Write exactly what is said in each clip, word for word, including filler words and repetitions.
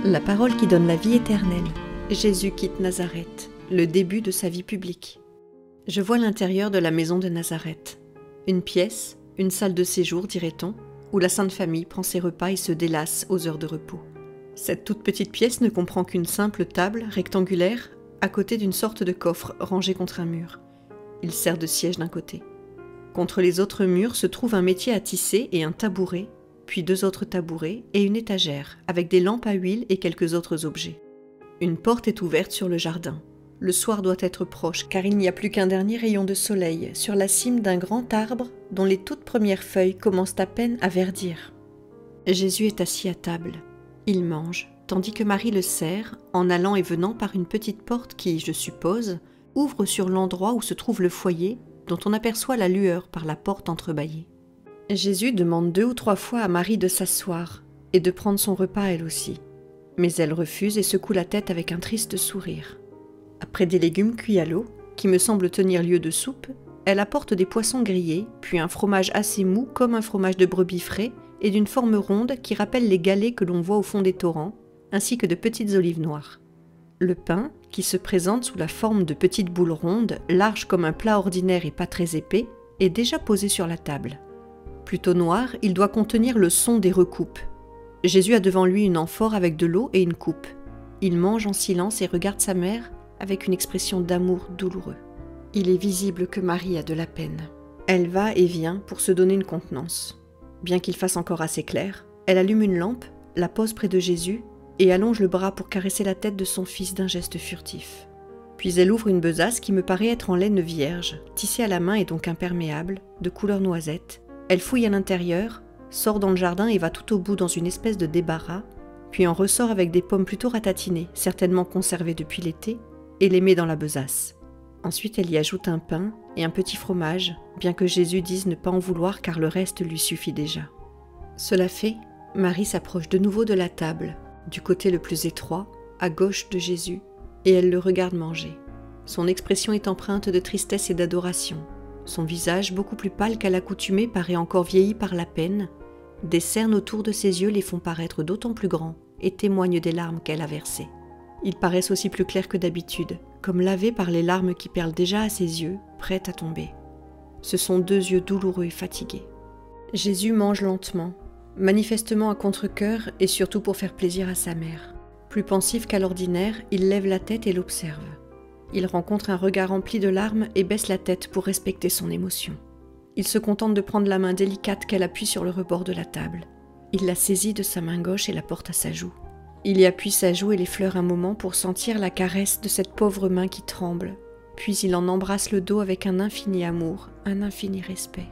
La parole qui donne la vie éternelle. Jésus quitte Nazareth, le début de sa vie publique. Je vois l'intérieur de la maison de Nazareth. Une pièce, une salle de séjour, dirait-on, où la Sainte Famille prend ses repas et se délasse aux heures de repos. Cette toute petite pièce ne comprend qu'une simple table rectangulaire à côté d'une sorte de coffre rangé contre un mur. Il sert de siège d'un côté. Contre les autres murs se trouve un métier à tisser et un tabouret, puis deux autres tabourets et une étagère, avec des lampes à huile et quelques autres objets. Une porte est ouverte sur le jardin. Le soir doit être proche, car il n'y a plus qu'un dernier rayon de soleil sur la cime d'un grand arbre dont les toutes premières feuilles commencent à peine à verdir. Jésus est assis à table. Il mange, tandis que Marie le sert, en allant et venant par une petite porte qui, je suppose, ouvre sur l'endroit où se trouve le foyer, dont on aperçoit la lueur par la porte entrebâillée. Jésus demande deux ou trois fois à Marie de s'asseoir et de prendre son repas elle aussi. Mais elle refuse et secoue la tête avec un triste sourire. Après des légumes cuits à l'eau, qui me semblent tenir lieu de soupe, elle apporte des poissons grillés, puis un fromage assez mou comme un fromage de brebis frais et d'une forme ronde qui rappelle les galets que l'on voit au fond des torrents, ainsi que de petites olives noires. Le pain, qui se présente sous la forme de petites boules rondes, larges comme un plat ordinaire et pas très épais, est déjà posé sur la table. Plutôt noir, il doit contenir le son des recoupes. Jésus a devant lui une amphore avec de l'eau et une coupe. Il mange en silence et regarde sa mère avec une expression d'amour douloureux. Il est visible que Marie a de la peine. Elle va et vient pour se donner une contenance. Bien qu'il fasse encore assez clair, elle allume une lampe, la pose près de Jésus et allonge le bras pour caresser la tête de son fils d'un geste furtif. Puis elle ouvre une besace qui me paraît être en laine vierge, tissée à la main et donc imperméable, de couleur noisette. Elle fouille à l'intérieur, sort dans le jardin et va tout au bout dans une espèce de débarras, puis en ressort avec des pommes plutôt ratatinées, certainement conservées depuis l'été, et les met dans la besace. Ensuite elle y ajoute un pain et un petit fromage, bien que Jésus dise ne pas en vouloir car le reste lui suffit déjà. Cela fait, Marie s'approche de nouveau de la table, du côté le plus étroit, à gauche de Jésus, et elle le regarde manger. Son expression est empreinte de tristesse et d'adoration. Son visage, beaucoup plus pâle qu'à l'accoutumée, paraît encore vieilli par la peine. Des cernes autour de ses yeux les font paraître d'autant plus grands et témoignent des larmes qu'elle a versées. Ils paraissent aussi plus clairs que d'habitude, comme lavés par les larmes qui perlent déjà à ses yeux, prêtes à tomber. Ce sont deux yeux douloureux et fatigués. Jésus mange lentement, manifestement à contre-cœur et surtout pour faire plaisir à sa mère. Plus pensif qu'à l'ordinaire, il lève la tête et l'observe. Il rencontre un regard rempli de larmes et baisse la tête pour respecter son émotion. Il se contente de prendre la main délicate qu'elle appuie sur le rebord de la table. Il la saisit de sa main gauche et la porte à sa joue. Il y appuie sa joue et l'effleure un moment pour sentir la caresse de cette pauvre main qui tremble. Puis il en embrasse le dos avec un infini amour, un infini respect.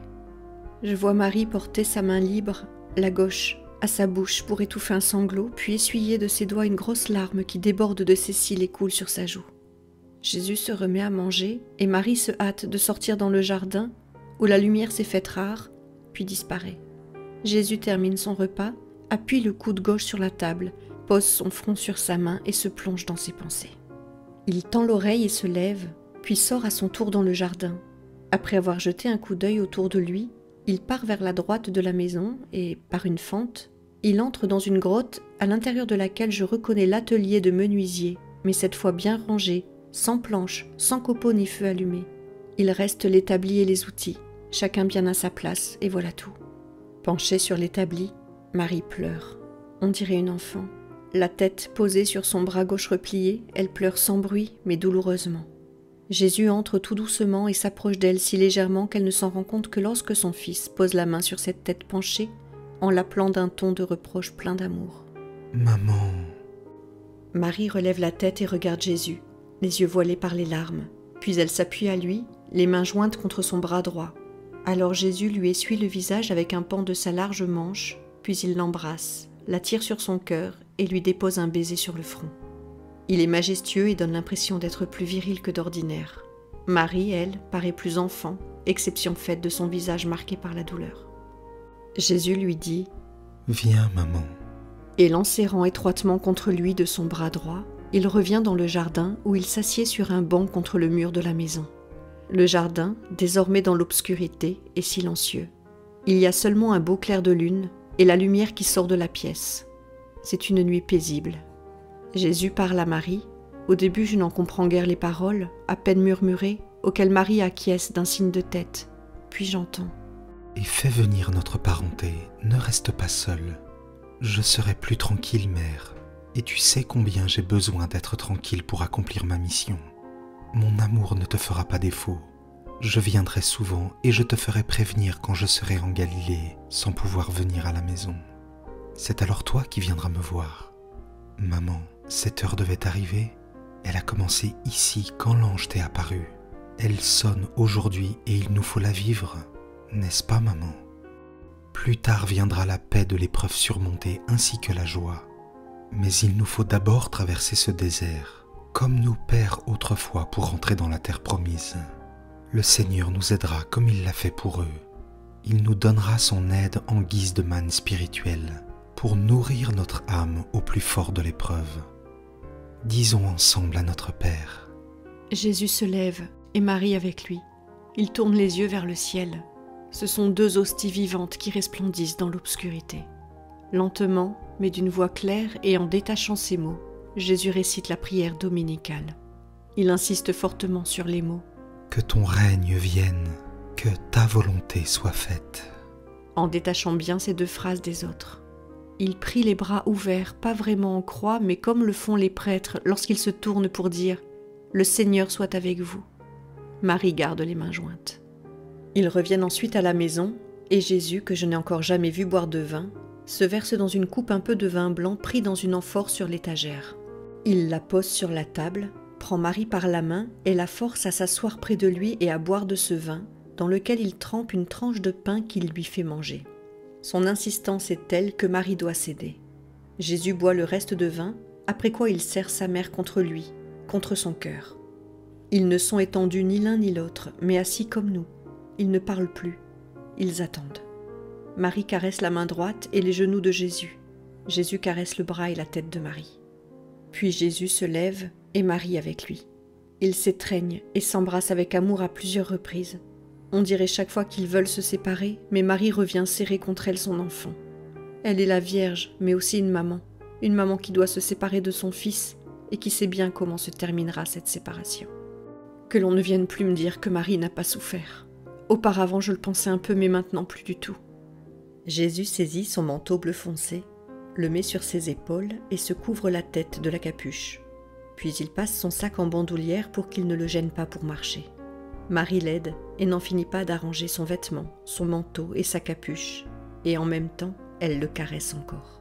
Je vois Marie porter sa main libre, la gauche, à sa bouche pour étouffer un sanglot, puis essuyer de ses doigts une grosse larme qui déborde de ses cils et coule sur sa joue. Jésus se remet à manger et Marie se hâte de sortir dans le jardin où la lumière s'est faite rare, puis disparaît. Jésus termine son repas, appuie le coude gauche sur la table, pose son front sur sa main et se plonge dans ses pensées. Il tend l'oreille et se lève, puis sort à son tour dans le jardin. Après avoir jeté un coup d'œil autour de lui, il part vers la droite de la maison et, par une fente, il entre dans une grotte à l'intérieur de laquelle je reconnais l'atelier de menuisier, mais cette fois bien rangé, sans planche, sans copeaux ni feu allumé. Il reste l'établi et les outils, chacun bien à sa place, et voilà tout. Penchée sur l'établi, Marie pleure. On dirait une enfant. La tête posée sur son bras gauche replié, elle pleure sans bruit, mais douloureusement. Jésus entre tout doucement et s'approche d'elle si légèrement qu'elle ne s'en rend compte que lorsque son fils pose la main sur cette tête penchée, en l'appelant d'un ton de reproche plein d'amour. « Maman !» Marie relève la tête et regarde Jésus, les yeux voilés par les larmes. Puis elle s'appuie à lui, les mains jointes contre son bras droit. Alors Jésus lui essuie le visage avec un pan de sa large manche, puis il l'embrasse, la tire sur son cœur et lui dépose un baiser sur le front. Il est majestueux et donne l'impression d'être plus viril que d'ordinaire. Marie, elle, paraît plus enfant, exception faite de son visage marqué par la douleur. Jésus lui dit « Viens, maman !» Et l'enserrant étroitement contre lui de son bras droit, il revient dans le jardin où il s'assied sur un banc contre le mur de la maison. Le jardin, désormais dans l'obscurité, est silencieux. Il y a seulement un beau clair de lune et la lumière qui sort de la pièce. C'est une nuit paisible. Jésus parle à Marie. Au début, je n'en comprends guère les paroles, à peine murmurées, auxquelles Marie acquiesce d'un signe de tête. Puis j'entends. « Et fais venir notre parenté, ne reste pas seule. Je serai plus tranquille, mère, et tu sais combien j'ai besoin d'être tranquille pour accomplir ma mission. Mon amour ne te fera pas défaut. Je viendrai souvent et je te ferai prévenir quand je serai en Galilée, sans pouvoir venir à la maison. C'est alors toi qui viendras me voir. Maman, cette heure devait arriver. Elle a commencé ici quand l'ange t'est apparu. Elle sonne aujourd'hui et il nous faut la vivre, n'est-ce pas, maman? Plus tard viendra la paix de l'épreuve surmontée ainsi que la joie. Mais il nous faut d'abord traverser ce désert, comme nos pères autrefois pour entrer dans la terre promise. Le Seigneur nous aidera comme il l'a fait pour eux. Il nous donnera son aide en guise de manne spirituelle pour nourrir notre âme au plus fort de l'épreuve. Disons ensemble à notre Père. Jésus se lève et Marie avec lui. Il tourne les yeux vers le ciel. Ce sont deux hosties vivantes qui resplendissent dans l'obscurité. Lentement, mais d'une voix claire et en détachant ses mots, Jésus récite la prière dominicale. Il insiste fortement sur les mots. Que ton règne vienne, que ta volonté soit faite. En détachant bien ces deux phrases des autres. Il prie les bras ouverts, pas vraiment en croix, mais comme le font les prêtres lorsqu'ils se tournent pour dire « Le Seigneur soit avec vous ». Marie garde les mains jointes. Ils reviennent ensuite à la maison, et Jésus, que je n'ai encore jamais vu boire de vin, se verse dans une coupe un peu de vin blanc pris dans une amphore sur l'étagère. Il la pose sur la table, prend Marie par la main et la force à s'asseoir près de lui et à boire de ce vin, dans lequel il trempe une tranche de pain qu'il lui fait manger. Son insistance est telle que Marie doit céder. Jésus boit le reste de vin, après quoi il serre sa mère contre lui, contre son cœur. Ils ne sont étendus ni l'un ni l'autre, mais assis comme nous. Ils ne parlent plus, ils attendent. Marie caresse la main droite et les genoux de Jésus. Jésus caresse le bras et la tête de Marie. Puis Jésus se lève et Marie avec lui. Ils s'étreignent et s'embrassent avec amour à plusieurs reprises. On dirait chaque fois qu'ils veulent se séparer, mais Marie revient serrer contre elle son enfant. Elle est la Vierge, mais aussi une maman. Une maman qui doit se séparer de son fils et qui sait bien comment se terminera cette séparation. Que l'on ne vienne plus me dire que Marie n'a pas souffert. Auparavant, je le pensais un peu, mais maintenant plus du tout. Jésus saisit son manteau bleu foncé, le met sur ses épaules et se couvre la tête de la capuche. Puis il passe son sac en bandoulière pour qu'il ne le gêne pas pour marcher. Marie l'aide et n'en finit pas d'arranger son vêtement, son manteau et sa capuche, et en même temps, elle le caresse encore.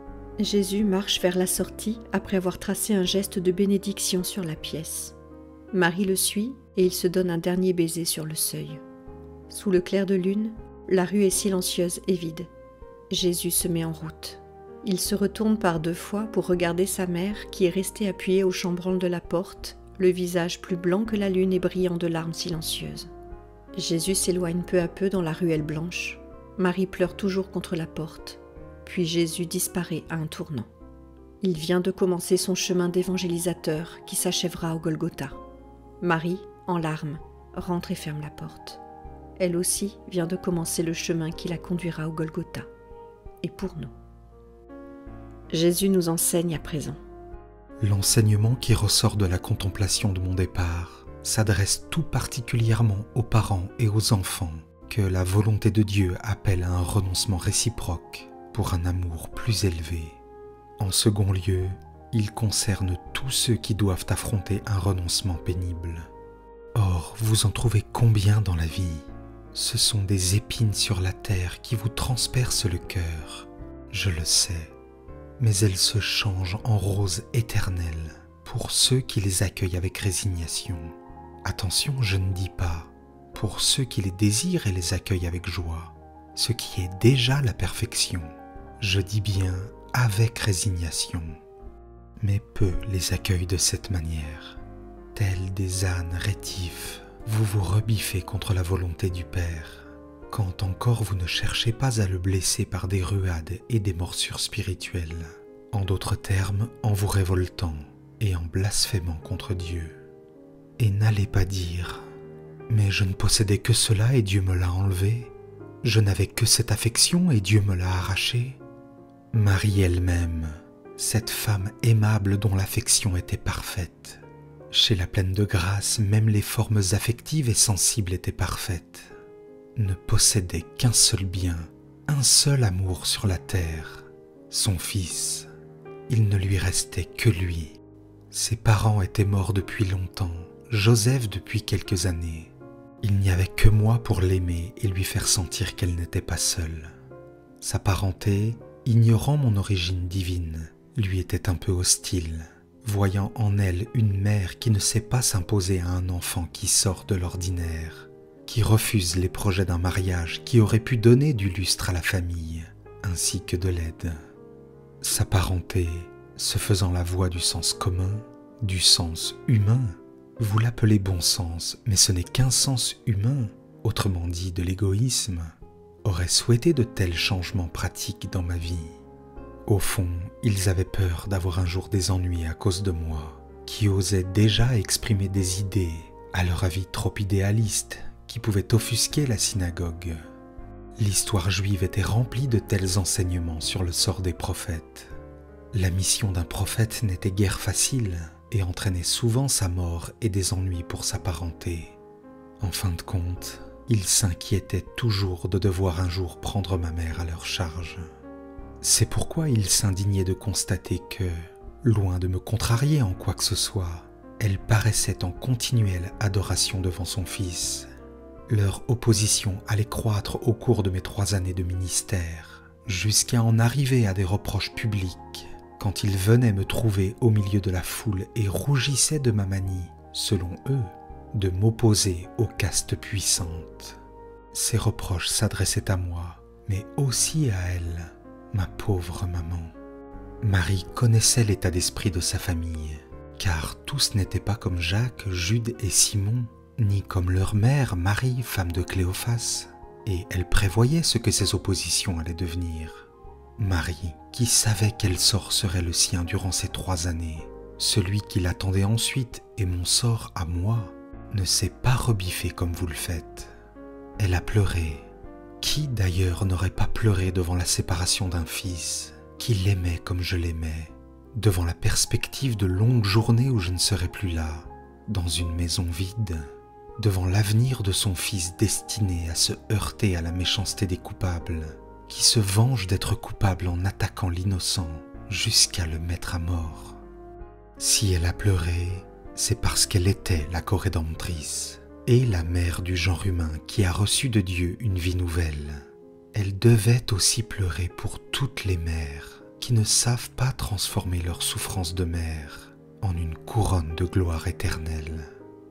Jésus marche vers la sortie après avoir tracé un geste de bénédiction sur la pièce. Marie le suit et il se donne un dernier baiser sur le seuil. Sous le clair de lune, la rue est silencieuse et vide. Jésus se met en route. Il se retourne par deux fois pour regarder sa mère qui est restée appuyée au chambranle de la porte, le visage plus blanc que la lune et brillant de larmes silencieuses. Jésus s'éloigne peu à peu dans la ruelle blanche. Marie pleure toujours contre la porte. Puis Jésus disparaît à un tournant. Il vient de commencer son chemin d'évangélisateur qui s'achèvera au Golgotha. Marie, en larmes, rentre et ferme la porte. Elle aussi vient de commencer le chemin qui la conduira au Golgotha. Et pour nous. Jésus nous enseigne à présent. L'enseignement qui ressort de la contemplation de mon départ s'adresse tout particulièrement aux parents et aux enfants que la volonté de Dieu appelle à un renoncement réciproque pour un amour plus élevé. En second lieu, il concerne tous ceux qui doivent affronter un renoncement pénible. Or, vous en trouvez combien dans la vie ? Ce sont des épines sur la terre qui vous transpercent le cœur, je le sais, mais elles se changent en roses éternelles pour ceux qui les accueillent avec résignation. Attention, je ne dis pas pour ceux qui les désirent et les accueillent avec joie, ce qui est déjà la perfection. Je dis bien avec résignation, mais peu les accueillent de cette manière. Tels des ânes rétifs, vous vous rebiffez contre la volonté du Père, quand encore vous ne cherchez pas à le blesser par des ruades et des morsures spirituelles, en d'autres termes, en vous révoltant et en blasphémant contre Dieu. Et n'allez pas dire « Mais je ne possédais que cela et Dieu me l'a enlevé. Je n'avais que cette affection et Dieu me l'a arrachée. » Marie elle-même, cette femme aimable dont l'affection était parfaite. Chez la pleine de grâce, même les formes affectives et sensibles étaient parfaites. Ne possédait qu'un seul bien, un seul amour sur la terre, son fils. Il ne lui restait que lui. Ses parents étaient morts depuis longtemps, Joseph depuis quelques années. Il n'y avait que moi pour l'aimer et lui faire sentir qu'elle n'était pas seule. Sa parenté, ignorant mon origine divine, lui était un peu hostile, voyant en elle une mère qui ne sait pas s'imposer à un enfant qui sort de l'ordinaire, qui refuse les projets d'un mariage qui aurait pu donner du lustre à la famille, ainsi que de l'aide. Sa parenté, se faisant la voix du sens commun, du sens humain, vous l'appelez bon sens, mais ce n'est qu'un sens humain, autrement dit de l'égoïsme, aurait souhaité de tels changements pratiques dans ma vie. Au fond, ils avaient peur d'avoir un jour des ennuis à cause de moi, qui osais déjà exprimer des idées, à leur avis trop idéalistes, qui pouvaient offusquer la synagogue. L'histoire juive était remplie de tels enseignements sur le sort des prophètes. La mission d'un prophète n'était guère facile et entraînait souvent sa mort et des ennuis pour sa parenté. En fin de compte, ils s'inquiétaient toujours de devoir un jour prendre ma mère à leur charge. C'est pourquoi ils s'indignaient de constater que, loin de me contrarier en quoi que ce soit, elle paraissait en continuelle adoration devant son fils. Leur opposition allait croître au cours de mes trois années de ministère, jusqu'à en arriver à des reproches publics, quand ils venaient me trouver au milieu de la foule et rougissaient de ma manie, selon eux, de m'opposer aux castes puissantes. Ces reproches s'adressaient à moi, mais aussi à elle, ma pauvre maman. Marie connaissait l'état d'esprit de sa famille, car tous n'étaient pas comme Jacques, Jude et Simon, ni comme leur mère, Marie, femme de Cléophas, et elle prévoyait ce que ces oppositions allaient devenir. Marie, qui savait quel sort serait le sien durant ces trois années, celui qui l'attendait ensuite et mon sort à moi, ne s'est pas rebiffée comme vous le faites. Elle a pleuré. Qui d'ailleurs n'aurait pas pleuré devant la séparation d'un fils qui l'aimait comme je l'aimais, devant la perspective de longues journées où je ne serais plus là, dans une maison vide, devant l'avenir de son fils destiné à se heurter à la méchanceté des coupables, qui se vengent d'être coupables en attaquant l'innocent jusqu'à le mettre à mort. Si elle a pleuré, c'est parce qu'elle était la corédemptrice et la mère du genre humain qui a reçu de Dieu une vie nouvelle. Elle devait aussi pleurer pour toutes les mères qui ne savent pas transformer leur souffrance de mère en une couronne de gloire éternelle.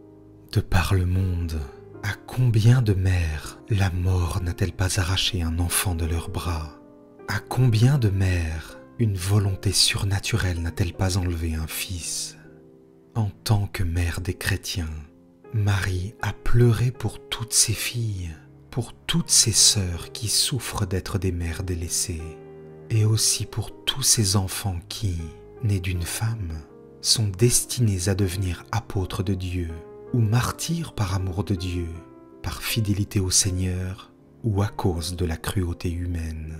De par le monde, à combien de mères la mort n'a-t-elle pas arraché un enfant de leurs bras? À combien de mères une volonté surnaturelle n'a-t-elle pas enlevé un fils? En tant que mère des chrétiens, Marie a pleuré pour toutes ses filles, pour toutes ses sœurs qui souffrent d'être des mères délaissées, et aussi pour tous ces enfants qui, nés d'une femme, sont destinés à devenir apôtres de Dieu, ou martyrs par amour de Dieu, par fidélité au Seigneur, ou à cause de la cruauté humaine.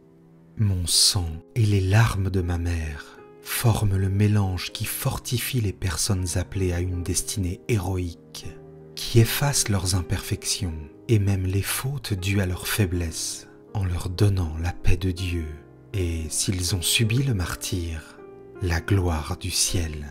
Mon sang et les larmes de ma mère forment le mélange qui fortifie les personnes appelées à une destinée héroïque, qui efface leurs imperfections et même les fautes dues à leur faiblesse, en leur donnant la paix de Dieu et, s'ils ont subi le martyre, la gloire du ciel.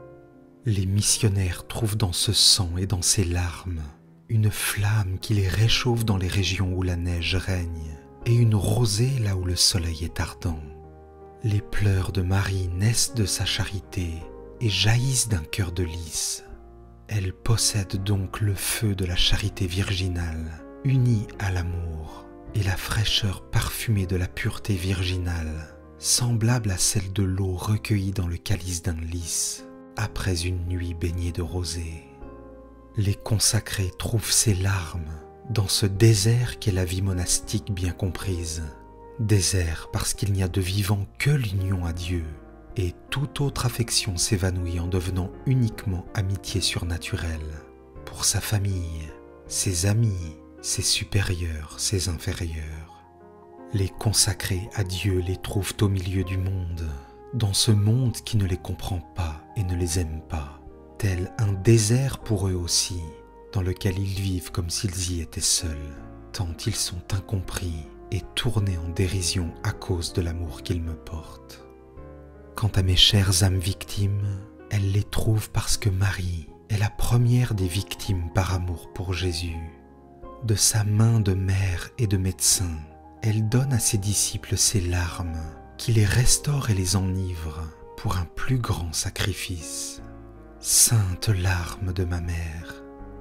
Les missionnaires trouvent dans ce sang et dans ces larmes une flamme qui les réchauffe dans les régions où la neige règne et une rosée là où le soleil est ardent. Les pleurs de Marie naissent de sa charité et jaillissent d'un cœur de lys. Elle possède donc le feu de la charité virginale, uni à l'amour, et la fraîcheur parfumée de la pureté virginale, semblable à celle de l'eau recueillie dans le calice d'un lys, après une nuit baignée de rosée. Les consacrés trouvent ces larmes dans ce désert qu'est la vie monastique bien comprise. Désert parce qu'il n'y a de vivant que l'union à Dieu, et toute autre affection s'évanouit en devenant uniquement amitié surnaturelle, pour sa famille, ses amis, ses supérieurs, ses inférieurs. Les consacrés à Dieu les trouvent au milieu du monde, dans ce monde qui ne les comprend pas et ne les aime pas, tel un désert pour eux aussi, dans lequel ils vivent comme s'ils y étaient seuls, tant ils sont incompris et tournés en dérision à cause de l'amour qu'ils me portent. Quant à mes chères âmes victimes, elles les trouvent parce que Marie est la première des victimes par amour pour Jésus. De sa main de mère et de médecin, elle donne à ses disciples ses larmes, qui les restaurent et les enivrent pour un plus grand sacrifice. Sainte larme de ma mère.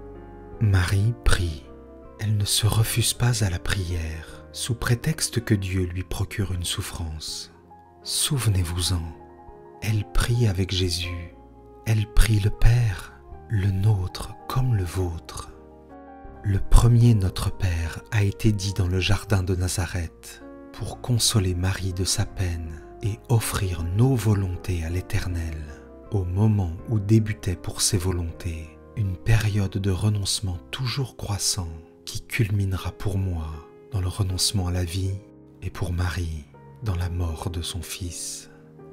Marie prie. Elle ne se refuse pas à la prière, sous prétexte que Dieu lui procure une souffrance. Souvenez-vous-en, elle prie avec Jésus. Elle prie le Père, le nôtre comme le vôtre. Le premier Notre Père a été dit dans le jardin de Nazareth pour consoler Marie de sa peine et offrir nos volontés à l'Éternel, au moment où débutait pour ses volontés une période de renoncement toujours croissant qui culminera pour moi dans le renoncement à la vie et pour Marie dans la mort de son Fils.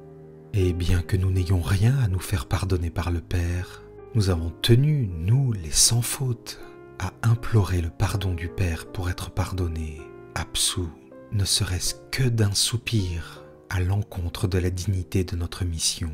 Et bien que nous n'ayons rien à nous faire pardonner par le Père, nous avons tenu, nous les sans faute, à implorer le pardon du Père pour être pardonnés, absous, ne serait-ce que d'un soupir à l'encontre de la dignité de notre mission.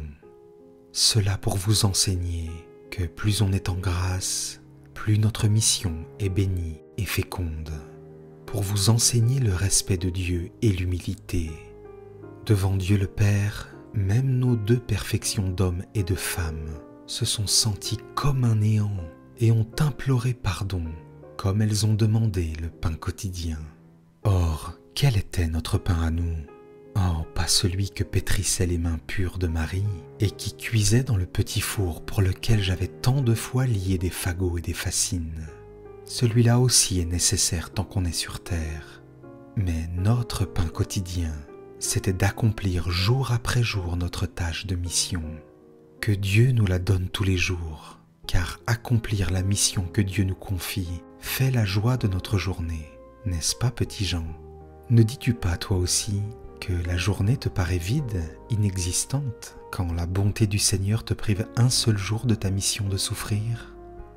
Cela pour vous enseigner que plus on est en grâce, plus notre mission est bénie et féconde, pour vous enseigner le respect de Dieu et l'humilité. Devant Dieu le Père, même nos deux perfections d'hommes et de femmes se sont senties comme un néant et ont imploré pardon, comme elles ont demandé le pain quotidien. Or, quel était notre pain à nous ? Oh, pas celui que pétrissaient les mains pures de Marie et qui cuisait dans le petit four pour lequel j'avais tant de fois lié des fagots et des fascines. Celui-là aussi est nécessaire tant qu'on est sur terre. Mais notre pain quotidien, c'était d'accomplir jour après jour notre tâche de mission. Que Dieu nous la donne tous les jours, car accomplir la mission que Dieu nous confie fait la joie de notre journée, n'est-ce pas, petit Jean ? Ne dis-tu pas, toi aussi, que la journée te paraît vide, inexistante, quand la bonté du Seigneur te prive un seul jour de ta mission de souffrir ?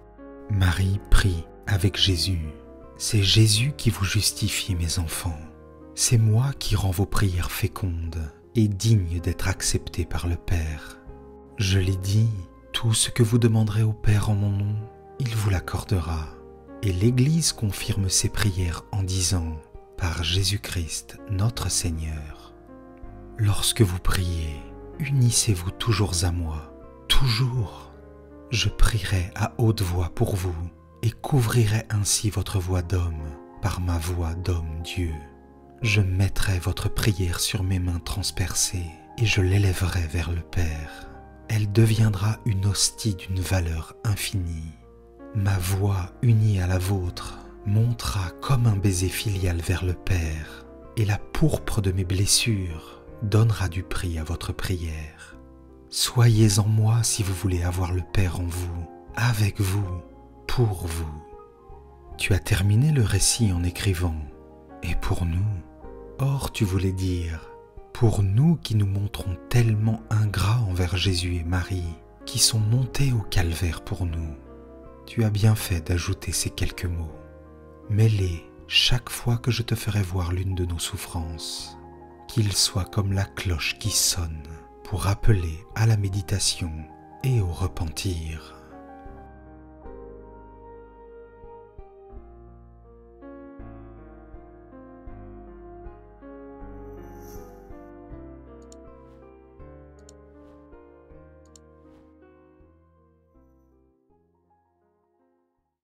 Marie prie avec Jésus. C'est Jésus qui vous justifie, mes enfants. C'est moi qui rends vos prières fécondes et dignes d'être acceptées par le Père. Je l'ai dit, tout ce que vous demanderez au Père en mon nom, il vous l'accordera. Et l'Église confirme ses prières en disant, par Jésus-Christ notre Seigneur. Lorsque vous priez, unissez-vous toujours à moi, toujours. Je prierai à haute voix pour vous et couvrirai ainsi votre voix d'homme par ma voix d'homme Dieu. Je mettrai votre prière sur mes mains transpercées et je l'élèverai vers le Père. Elle deviendra une hostie d'une valeur infinie. Ma voix unie à la vôtre montera comme un baiser filial vers le Père, et la pourpre de mes blessures donnera du prix à votre prière. Soyez en moi si vous voulez avoir le Père en vous, avec vous, pour vous. Tu as terminé le récit en écrivant « Et pour nous ?» Or tu voulais dire « Pour nous qui nous montrons tellement ingrats envers Jésus et Marie, qui sont montés au calvaire pour nous. » Tu as bien fait d'ajouter ces quelques mots. Mets-les chaque fois que je te ferai voir l'une de nos souffrances, qu'ils soient comme la cloche qui sonne pour appeler à la méditation et au repentir.